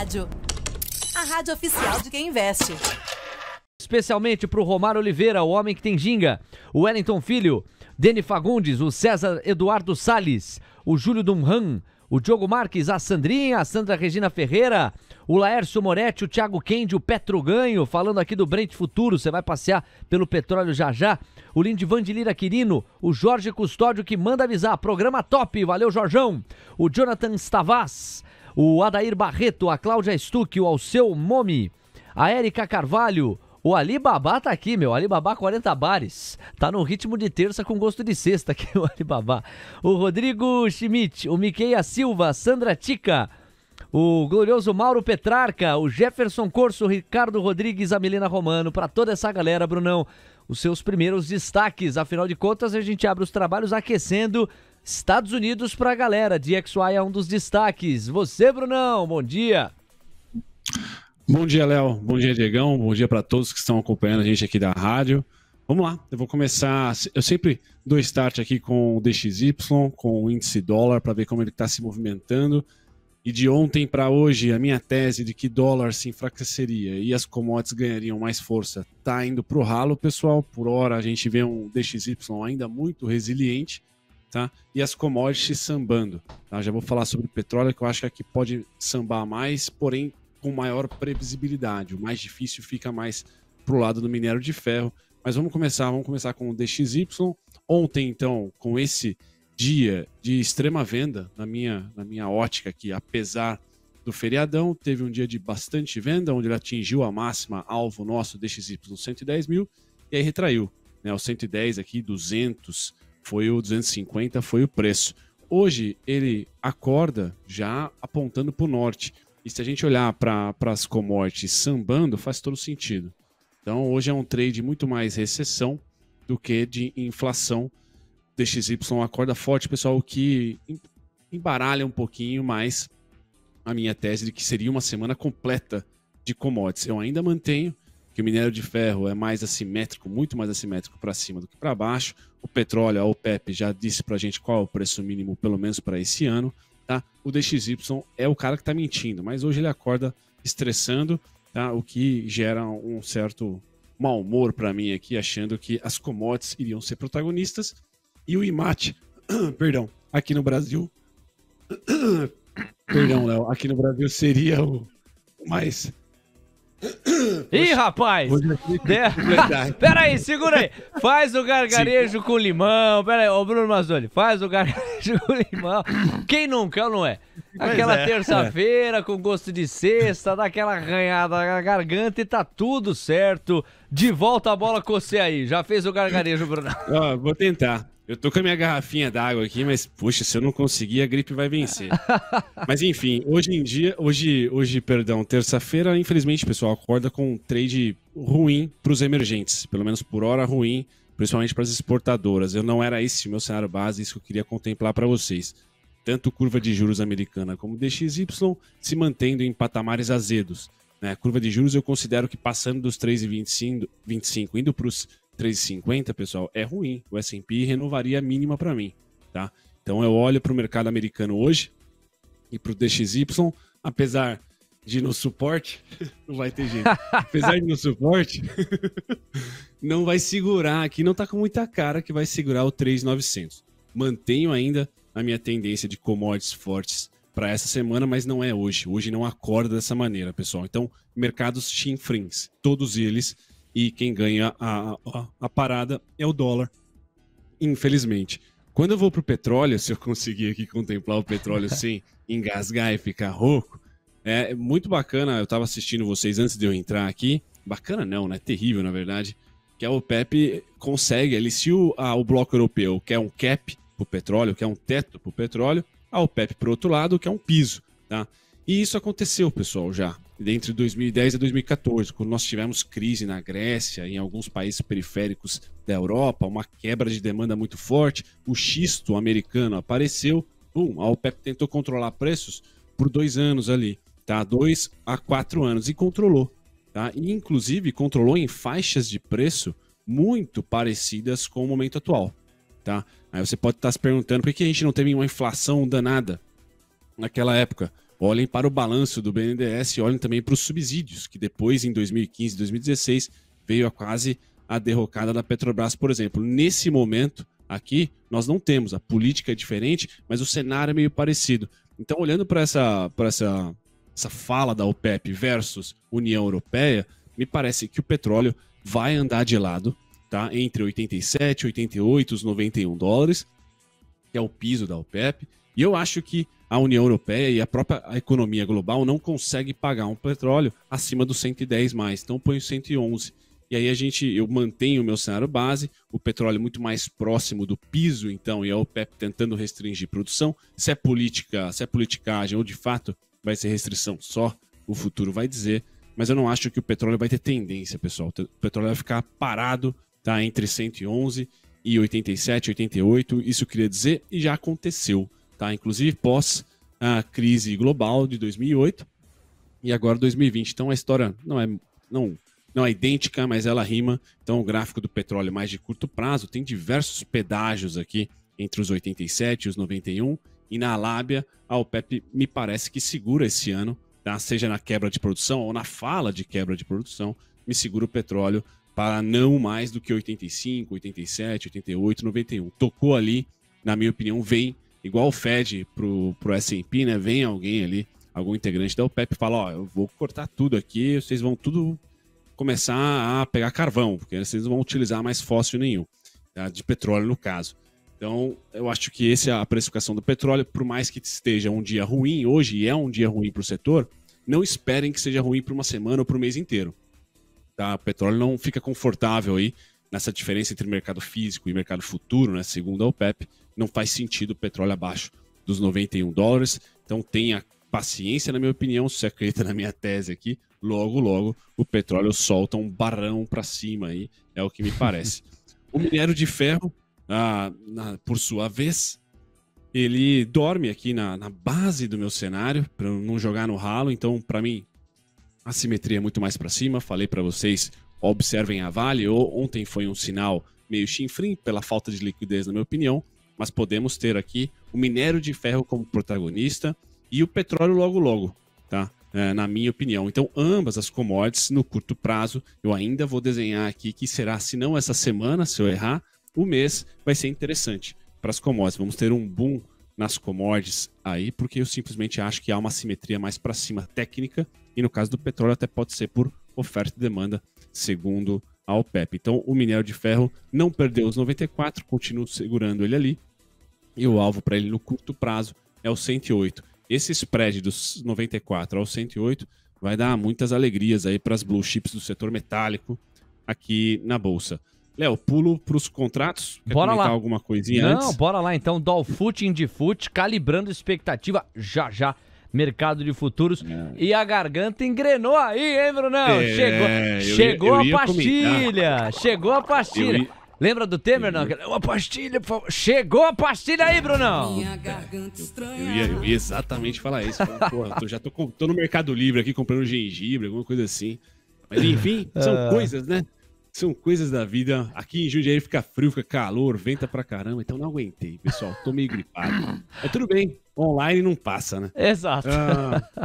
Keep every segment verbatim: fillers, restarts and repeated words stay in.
Rádio. A rádio oficial de quem investe. Especialmente pro Romário Oliveira, o homem que tem ginga, o Wellington Filho, Deni Fagundes, o César Eduardo Salles, o Júlio Dunhan, o Diogo Marques, a Sandrinha, a Sandra Regina Ferreira, o Laércio Moretti, o Thiago Kendi, o Petro Ganho, falando aqui do Brent Futuro, você vai passear pelo petróleo já já, o Lindivan de Lira Quirino, o Jorge Custódio que manda avisar, programa top, valeu Jorjão, o Jonathan Stavas, o Adair Barreto, a Cláudia Stuck, o Alceu Momi, a Érica Carvalho, o Alibaba tá aqui, meu, Alibaba quarenta bares, tá no ritmo de terça com gosto de sexta aqui o Alibaba. O Rodrigo Schmidt, o Miqueia Silva, a Sandra Tica, o glorioso Mauro Petrarca, o Jefferson Corso, o Ricardo Rodrigues, a Milena Romano, pra toda essa galera, Brunão, os seus primeiros destaques, afinal de contas a gente abre os trabalhos aquecendo Estados Unidos pra galera, D X Y é um dos destaques. Você, Brunão, bom dia. Bom dia, Léo. Bom dia, Diegão. Bom dia para todos que estão acompanhando a gente aqui da rádio. Vamos lá, eu vou começar... Eu sempre dou start aqui com o D X Y, com o índice dólar, para ver como ele está se movimentando. E de ontem para hoje, a minha tese de que dólar se enfraqueceria e as commodities ganhariam mais força está indo para o ralo, pessoal. Por hora, a gente vê um D X Y ainda muito resiliente, tá? E as commodities sambando. Tá? Já vou falar sobre o petróleo, que eu acho que aqui pode sambar mais, porém com maior previsibilidade. O mais difícil fica mais pro lado do minério de ferro. Mas vamos começar, vamos começar com o D X Y. Ontem, então, com esse dia de extrema venda, na minha, na minha ótica aqui, apesar do feriadão, teve um dia de bastante venda, onde ele atingiu a máxima alvo nosso, D X Y cento e dez mil, e aí retraiu. Né? O cento e dez aqui, duzentos, foi o duzentos e cinquenta, foi o preço. Hoje, ele acorda já apontando para o norte. E se a gente olhar para as commodities sambando, faz todo sentido. Então, hoje é um trade muito mais recessão do que de inflação. D X Y acorda forte, pessoal, o que embaralha um pouquinho mais a minha tese de que seria uma semana completa de commodities. Eu ainda mantenho que o minério de ferro é mais assimétrico, muito mais assimétrico para cima do que para baixo. O petróleo, a OPEP já disse para a gente qual é o preço mínimo, pelo menos para esse ano. Tá? O D X Y é o cara que está mentindo, mas hoje ele acorda estressando, tá? O que gera um certo mau humor para mim aqui, achando que as commodities iriam ser protagonistas e o I M A T, perdão, aqui no Brasil, perdão, Léo, aqui no Brasil seria o mais... Ih, rapaz! De... Pera aí, segura aí. Faz o gargarejo Sim. com limão. Pera aí, ô Bruno Mazzoli, faz o gargarejo com limão. Quem nunca, não é? Aquela é, terça-feira é. com gosto de sexta, dá aquela arranhada na garganta e tá tudo certo. De volta a bola com você aí. Já fez o gargarejo, Bruno? Ó, vou tentar. Eu tô com a minha garrafinha d'água aqui, mas, puxa, se eu não conseguir, a gripe vai vencer. Mas, enfim, hoje em dia, hoje, hoje perdão, terça-feira, infelizmente, pessoal, acorda com um trade ruim para os emergentes. Pelo menos por hora ruim, principalmente para as exportadoras. Eu não era esse o meu cenário base, isso que eu queria contemplar para vocês. Tanto curva de juros americana como D X Y se mantendo em patamares azedos. Né? A curva de juros eu considero que passando dos três vírgula vinte e cinco, indo para os três vírgula cinquenta, pessoal, é ruim. O S and P renovaria a mínima para mim, tá? Então eu olho para o mercado americano hoje e para o D X Y, apesar de no suporte, não vai ter jeito, apesar de no suporte, não vai segurar aqui, não tá com muita cara que vai segurar o três mil e novecentos. Mantenho ainda a minha tendência de commodities fortes para essa semana, mas não é hoje. Hoje não acorda dessa maneira, pessoal. Então, mercados chinfrins, todos eles. E quem ganha a, a, a parada é o dólar, infelizmente. Quando eu vou pro petróleo, se eu conseguir aqui contemplar o petróleo sem engasgar e ficar rouco, é muito bacana. Eu estava assistindo vocês antes de eu entrar aqui. Bacana não, né? Terrível, na verdade. Que a OPEP consegue, ali, se o, a, o bloco europeu quer um cap pro petróleo, quer um teto pro petróleo, a OPEP, por outro lado, quer um piso, tá? E isso aconteceu, pessoal, já. Entre dois mil e dez e dois mil e quatorze, quando nós tivemos crise na Grécia, em alguns países periféricos da Europa, uma quebra de demanda muito forte, o xisto americano apareceu, bum, a OPEP tentou controlar preços por dois anos ali, tá? Dois a quatro anos, e controlou, tá? E, inclusive, controlou em faixas de preço muito parecidas com o momento atual, tá? Aí você pode estar se perguntando por que a gente não teve uma inflação danada naquela época. olhem para o balanço do B N D E S e olhem também para os subsídios, que depois, em dois mil e quinze, dois mil e dezesseis, veio a quase a derrocada da Petrobras, por exemplo. Nesse momento aqui, nós não temos, a política é diferente, mas o cenário é meio parecido. Então, olhando para essa, para essa, essa fala da OPEP versus União Europeia, me parece que o petróleo vai andar de lado, tá? Entre oitenta e sete, oitenta e oito, os noventa e um dólares, que é o piso da OPEP. E eu acho que a União Europeia e a própria economia global não consegue pagar um petróleo acima dos cento e dez mais. Então, põe cento e onze. E aí a gente, eu mantenho o meu cenário base, o petróleo muito mais próximo do piso, então, e a OPEP tentando restringir produção. Se é política, se é politicagem ou de fato vai ser restrição só, o futuro vai dizer. Mas eu não acho que o petróleo vai ter tendência, pessoal. O petróleo vai ficar parado, tá, entre cento e onze e oitenta e sete, oitenta e oito. Isso eu queria dizer e já aconteceu, tá? Inclusive pós a crise global de dois mil e oito e agora dois mil e vinte. Então a história não é, não, não é idêntica, mas ela rima. Então o gráfico do petróleo mais de curto prazo tem diversos pedágios aqui entre os oitenta e sete e os noventa e um. E na Alábia, a OPEP me parece que segura esse ano, tá? Seja na quebra de produção ou na fala de quebra de produção, me segura o petróleo para não mais do que oitenta e cinco, oitenta e sete, oitenta e oito, noventa e um. Tocou ali, na minha opinião, vem, igual o Fed pro, pro S and P, né? Vem alguém ali, algum integrante da OPEP e fala, ó, eu vou cortar tudo aqui, vocês vão tudo começar a pegar carvão, porque vocês não vão utilizar mais fóssil nenhum, tá? De petróleo no caso. Então, eu acho que essa é a precificação do petróleo, por mais que esteja um dia ruim hoje, e é um dia ruim para o setor, não esperem que seja ruim para uma semana ou para o mês inteiro. Tá? O petróleo não fica confortável aí nessa diferença entre mercado físico e mercado futuro, né? Segundo a OPEP, não faz sentido o petróleo abaixo dos noventa e um dólares. Então tenha paciência, na minha opinião, se você acredita na minha tese aqui, logo, logo o petróleo solta um barrão para cima aí, é o que me parece. O minério de ferro, ah, na, por sua vez, ele dorme aqui na, na base do meu cenário, para não jogar no ralo. Então, para mim, a simetria é muito mais para cima. Falei para vocês, observem a Vale. Ontem foi um sinal meio chinfrim pela falta de liquidez, na minha opinião. Mas podemos ter aqui o minério de ferro como protagonista e o petróleo logo logo, tá? É, na minha opinião. Então, ambas as commodities, no curto prazo, eu ainda vou desenhar aqui que será, se não essa semana, se eu errar, o mês vai ser interessante para as commodities. Vamos ter um boom nas commodities aí, porque eu simplesmente acho que há uma simetria mais para cima técnica, e no caso do petróleo até pode ser por oferta e demanda, segundo a OPEP. Então o minério de ferro não perdeu os noventa e quatro, continuo segurando ele ali, e o alvo para ele no curto prazo é o cento e oito. Esse spread dos noventa e quatro ao cento e oito vai dar muitas alegrias aí para as blue chips do setor metálico aqui na bolsa. Léo, pulo para os contratos. Quer bora comentar lá. alguma coisinha Não, antes? Não, bora lá então. Dolfoot, Indifut, calibrando expectativa já já. Mercado de futuros. É. E a garganta engrenou aí, hein, Brunão? É, chegou chegou ia, a pastilha. Comentar. Chegou a pastilha. Ia... Lembra do Temer, não? Uma pastilha, por favor. Chegou a pastilha aí, Brunão. Minha garganta estranha. Eu ia, eu ia exatamente falar isso. Porra, eu já tô, tô no Mercado Livre aqui comprando gengibre, alguma coisa assim. Mas enfim, são uh... coisas, né? São coisas da vida. Aqui em Jundiaí fica frio, fica calor, venta pra caramba. Então não aguentei, pessoal. Tô meio gripado. Mas tudo bem. Online não passa, né? Exato. Ah,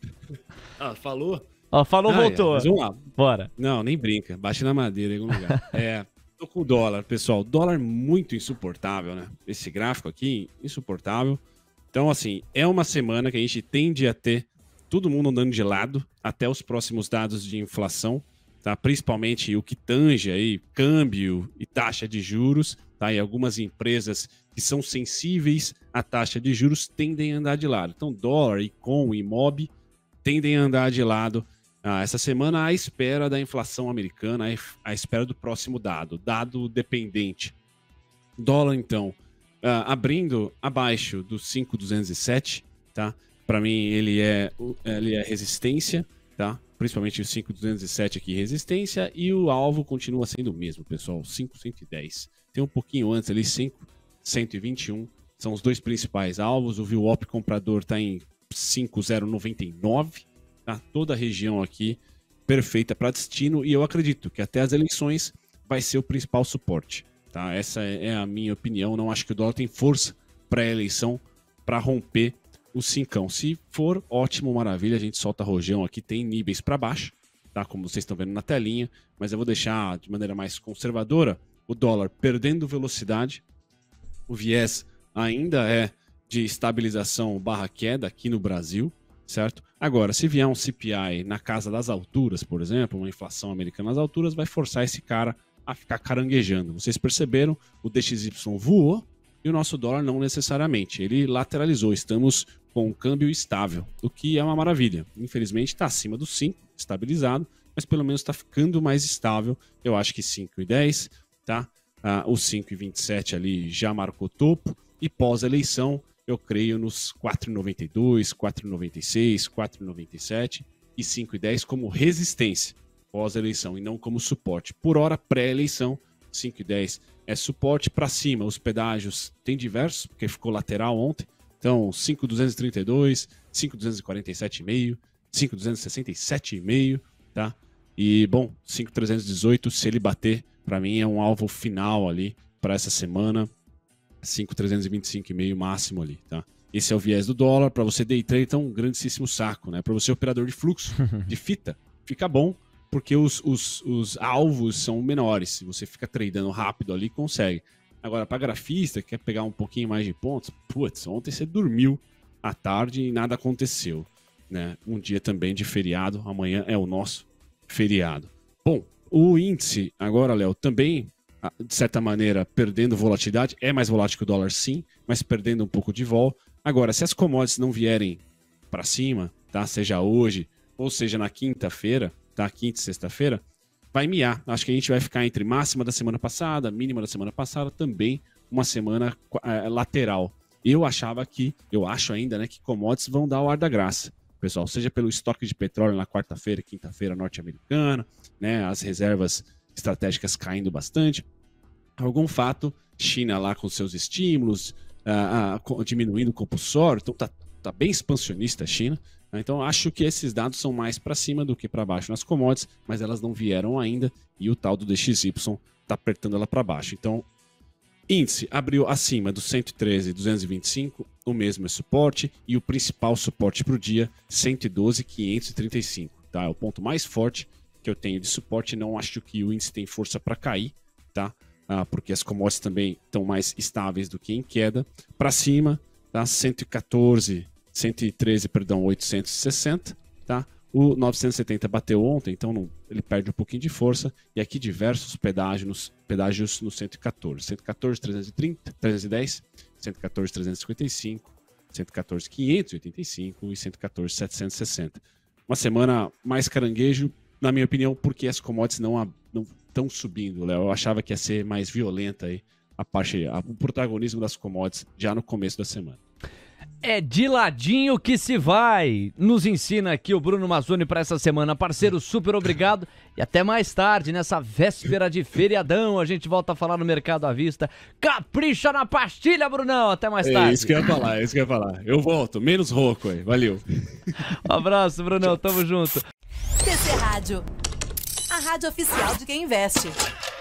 ah falou? Ó, falou, ah, voltou. É, mas vamos lá. Bora. Não, nem brinca. Baixe na madeira em algum lugar. É, tô com o dólar, pessoal. Dólar muito insuportável, né? Esse gráfico aqui, insuportável. Então, assim, é uma semana que a gente tende a ter todo mundo andando de lado até os próximos dados de inflação. Tá? Principalmente o que tange aí, câmbio e taxa de juros, tá? E algumas empresas que são sensíveis à taxa de juros tendem a andar de lado. Então, dólar, Icom, Imob tendem a andar de lado ah, essa semana à espera da inflação americana, à espera do próximo dado, dado dependente. Dólar, então, ah, abrindo abaixo dos cinco mil duzentos e sete, tá? Para mim, ele é, ele é resistência, tá? Principalmente o cinco mil duzentos e sete aqui, resistência, e o alvo continua sendo o mesmo, pessoal, cinco mil cento e dez. Tem um pouquinho antes ali, cinco mil cento e vinte e um, são os dois principais alvos. O V W A P comprador está em cinco mil noventa e nove, tá? Toda a região aqui perfeita para destino, e eu acredito que até as eleições vai ser o principal suporte, tá? Essa é a minha opinião. Não acho que o dólar tem força para a eleição para romper o cincão. Se for, ótimo, maravilha, a gente solta rojão aqui, tem níveis para baixo, tá? Como vocês estão vendo na telinha, mas eu vou deixar de maneira mais conservadora o dólar perdendo velocidade, o viés ainda é de estabilização barra queda aqui no Brasil, certo? Agora, se vier um C P I na casa das alturas, por exemplo, uma inflação americana nas alturas, vai forçar esse cara a ficar caranguejando. Vocês perceberam? O D X Y voou e o nosso dólar não necessariamente. Ele lateralizou. Estamos com um câmbio estável, o que é uma maravilha. Infelizmente está acima do cinco, estabilizado, mas pelo menos está ficando mais estável. Eu acho que cinco e dez, tá? Ah, o cinco e vinte e sete ali já marcou topo e pós-eleição eu creio nos quatro e noventa e dois, quatro e noventa e seis, quatro e noventa e sete e cinco e dez como resistência pós-eleição e não como suporte. Por hora, pré-eleição, cinco e dez é suporte. Para cima, os pedágios tem diversos, porque ficou lateral ontem. Então, cinco mil duzentos e trinta e dois, cinco mil duzentos e quarenta e sete vírgula cinco, cinco mil duzentos e sessenta e sete vírgula cinco, tá? E, bom, cinco mil trezentos e dezoito, se ele bater, para mim é um alvo final ali para essa semana. cinco mil trezentos e vinte e cinco vírgula cinco máximo ali, tá? Esse é o viés do dólar. Para você day trade, então um grandíssimo saco, né? Para você operador de fluxo, de fita, fica bom, porque os, os, os alvos são menores. Se você fica tradando rápido ali, consegue. Agora, para grafista, que quer pegar um pouquinho mais de pontos, putz, ontem você dormiu à tarde e nada aconteceu, né? Um dia também de feriado, amanhã é o nosso feriado. Bom, o índice agora, Léo, também, de certa maneira, perdendo volatilidade. É mais volátil que o dólar, sim, mas perdendo um pouco de vol. Agora, se as commodities não vierem para cima, tá? Seja hoje ou seja na quinta-feira, tá? Quinta e sexta-feira, vai miar. Acho que a gente vai ficar entre máxima da semana passada, mínima da semana passada, também uma semana é, lateral. Eu achava que, eu acho ainda, né, que commodities vão dar o ar da graça, pessoal, seja pelo estoque de petróleo na quarta-feira, quinta-feira norte-americana, né, as reservas estratégicas caindo bastante, algum fato, China lá com seus estímulos, uh, uh, diminuindo o compulsório, então tá, tá bem expansionista a China, né? Então acho que esses dados são mais para cima do que para baixo nas commodities, mas elas não vieram ainda e o tal do D X Y tá apertando ela para baixo. Então, índice abriu acima do cento e treze vírgula duzentos e vinte e cinco, o mesmo é suporte, e o principal suporte para o dia, cento e doze vírgula quinhentos e trinta e cinco, tá? É o ponto mais forte que eu tenho de suporte. Não acho que o índice tem força para cair, tá? Ah, porque as commodities também estão mais estáveis do que em queda. Para cima, tá? cento e quatorze, cento e treze, perdão, oitocentos e sessenta, tá? O novecentos e setenta bateu ontem, então não, ele perde um pouquinho de força. E aqui diversos pedágios, pedágios no cento e quatorze. cento e quatorze, trezentos e trinta, trezentos e dez, cento e quatorze, trezentos e cinquenta e cinco, cento e quatorze, quinhentos e oitenta e cinco e cento e quatorze, setecentos e sessenta. Uma semana mais caranguejo, na minha opinião, porque as commodities não estão subindo, Léo. Eu achava que ia ser mais violenta aí a parte, a, o protagonismo das commodities já no começo da semana. É de ladinho que se vai. Nos ensina aqui o Bruno Mazzoni para essa semana. Parceiro, super obrigado. E até mais tarde, nessa véspera de feriadão. A gente volta a falar no Mercado à Vista. Capricha na pastilha, Brunão. Até mais tarde. É isso que eu ia falar, é isso que eu ia falar. Eu volto, menos rouco aí. Valeu. Um abraço, Brunão. Tamo junto. T C Rádio, a rádio oficial de quem investe.